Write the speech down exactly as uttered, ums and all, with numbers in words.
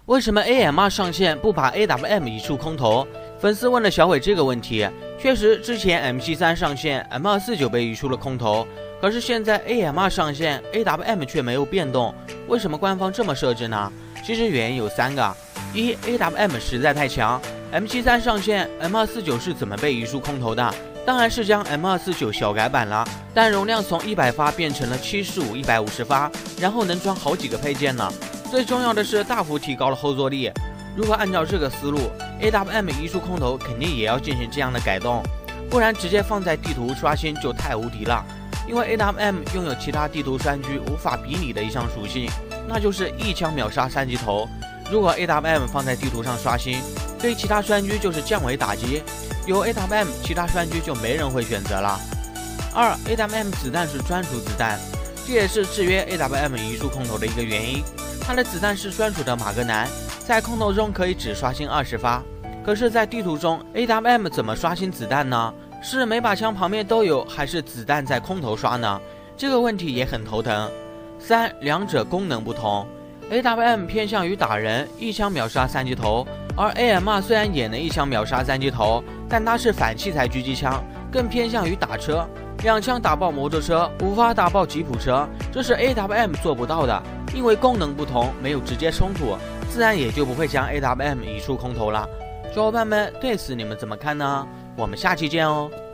为什么 A M R 上线不把 A W M 移出空投？粉丝问了小伟这个问题。确实，之前 M 七三 上线 M 二四九 被移出了空投，可是现在 A M R 上线 A W M 却没有变动，为什么官方这么设置呢？其实原因有三个：一 A W M 实在太强 ，M 七三 上线 M 二四九 是怎么被移出空投的？当然是将 M 二四九 小改版了，但容量从一百发变成了七十五、一百五十发，然后能装好几个配件呢。最重要的是大幅提高了后坐力。如果按照这个思路 ，A W M 移出空投肯定也要进行这样的改动，不然直接放在地图刷新就太无敌了。因为 A W M 拥有其他地图栓狙无法比拟的一项属性，那就是一枪秒杀三级头。如果 A W M 放在地图上刷新，对其他栓狙就是降维打击，有 A W M 其他栓狙就没人会选择了。二 A W M 子弹是专属子弹，这也是制约 A W M 移出空投的一个原因。它的子弹是专属的马格南，在空投中可以只刷新二十发。可是，在地图中 ，A W M 怎么刷新子弹呢？是每把枪旁边都有，还是子弹在空投刷呢？这个问题也很头疼。三，两者功能不同 ，A W M 偏向于打人，一枪秒杀三级头，而 A M R 虽然也能一枪秒杀三级头，但它是反器材狙击枪，更偏向于打车，两枪打爆摩托车，五发打爆吉普车，这是 A W M 做不到的。因为功能不同，没有直接冲突，自然也就不会将 A W M 移出空投了。小伙伴们，对此你们怎么看呢？我们下期见哦。